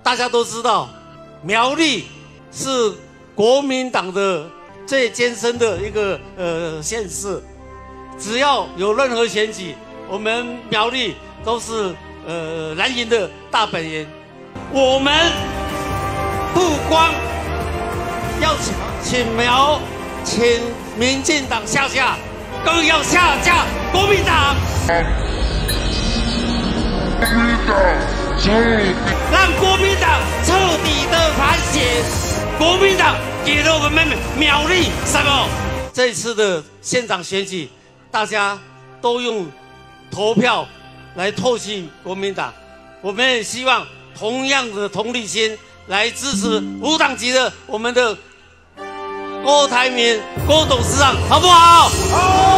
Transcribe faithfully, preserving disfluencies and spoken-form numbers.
大家都知道，苗栗是国民党的最艰深的一个呃县市，只要有任何选举，我们苗栗都是呃蓝营的大本营。我们不光要请请苗，请民进党下架，更要下架国民党。国民党彻底让国民党彻底的反省。国民党给了我们苗栗什么？这一次的县长选举，大家都用投票来唾弃国民党。我们也希望同样的同理心来支持无党籍的我们的郭台铭郭董事长，好不好？好。